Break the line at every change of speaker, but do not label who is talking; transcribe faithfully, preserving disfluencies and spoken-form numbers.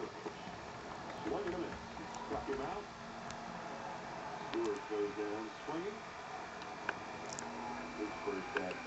Swung and a miss. Struck him out. Stewart goes down swinging. His first at